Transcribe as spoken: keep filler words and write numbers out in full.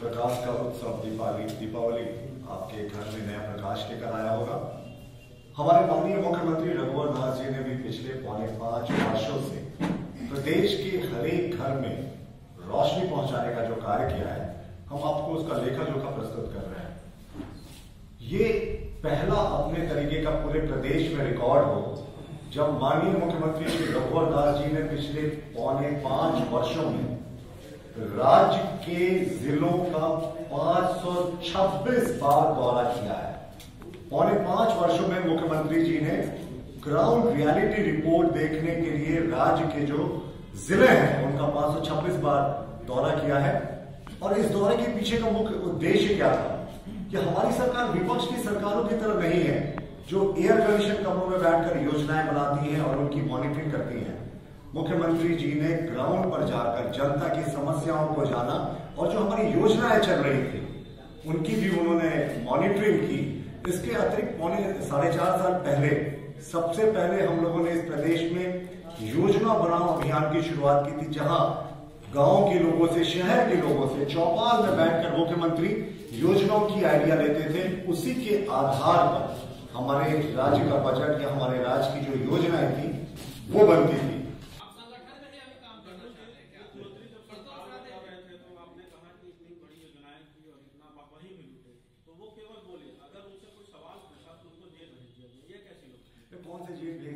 प्रकाश का उत्सव दीपावली दीपावली आपके घर में नया प्रकाश लेकर आया होगा। हमारे माननीय मुख्यमंत्री रघुवर दास जी ने भी पिछले पौने पांच वर्षों से प्रदेश के हर एक घर में रोशनी पहुंचाने का जो कार्य किया है, हम आपको उसका लेखा जोखा प्रस्तुत कर रहे हैं। ये पहला अपने तरीके का पूरे प्रदेश में रिकॉर्ड हो जब माननीय मुख्यमंत्री श्री रघुवर दास जी ने पिछले पौने पांच वर्षों में राज्य के जिलों का पांच सौ छब्बीस बार दौरा किया है। पौने पांच वर्षों में मुख्यमंत्री जी ने ग्राउंड रियलिटी रिपोर्ट देखने के लिए राज्य के जो जिले हैं उनका पांच सौ छब्बीस बार दौरा किया है। और इस दौरे के पीछे का मुख्य उद्देश्य क्या था कि हमारी सरकार विपक्ष की सरकारों की तरह नहीं है जो एयर कंडीशन कमरों में बैठकर योजनाएं बनाती हैं और उनकी मॉनिटरिंग करती हैं। मुख्यमंत्री जी ने ग्राउंड पर जाकर जनता की समस्याओं को जाना और जो हमारी योजनाएं चल रही थी उनकी भी उन्होंने मॉनिटरिंग की। इसके अतिरिक्त पौने साढ़े चार साल पहले सबसे पहले हम लोगों ने इस प्रदेश में योजना बनाओ अभियान की शुरुआत की थी, जहां गांव के लोगों से, शहर के लोगों से चौपाल में बैठकर मुख्यमंत्री योजनाओं की आइडिया लेते थे। उसी के आधार पर हमारे राज्य का बजट या हमारे राज्य की जो योजनाएं थी वो बनती थी।